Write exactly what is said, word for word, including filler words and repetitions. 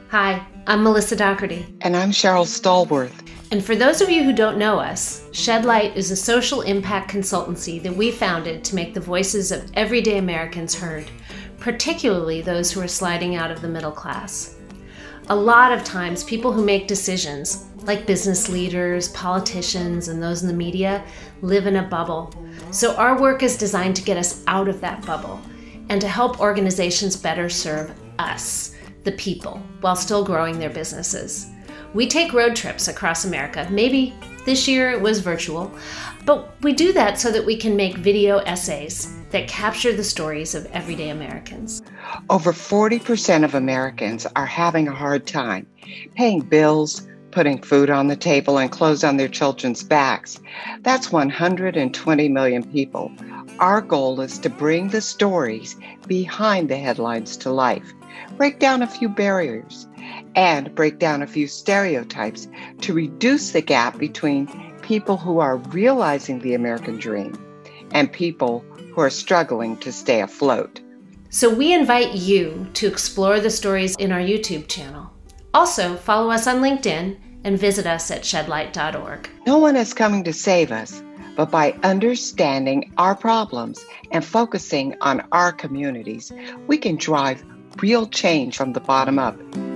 Hi, I'm Melissa Doherty. And I'm Cheryl Stallworth. And for those of you who don't know us, Shed Light is a social impact consultancy that we founded to make the voices of everyday Americans heard, particularly those who are sliding out of the middle class. A lot of times, people who make decisions, like business leaders, politicians, and those in the media, live in a bubble. So our work is designed to get us out of that bubble and to help organizations better serve us, the people, while still growing their businesses. We take road trips across America. Maybe this year it was virtual, but we do that so that we can make video essays that capture the stories of everyday Americans. Over forty percent of Americans are having a hard time paying bills, putting food on the table, and clothes on their children's backs. That's one hundred twenty million people. Our goal is to bring the stories behind the headlines to life, break down a few barriers, and break down a few stereotypes to reduce the gap between people who are realizing the American dream and people who are struggling to stay afloat. So we invite you to explore the stories in our YouTube channel. Also, follow us on LinkedIn and visit us at shed light dot org. No one is coming to save us, but by understanding our problems and focusing on our communities, we can drive real change from the bottom up.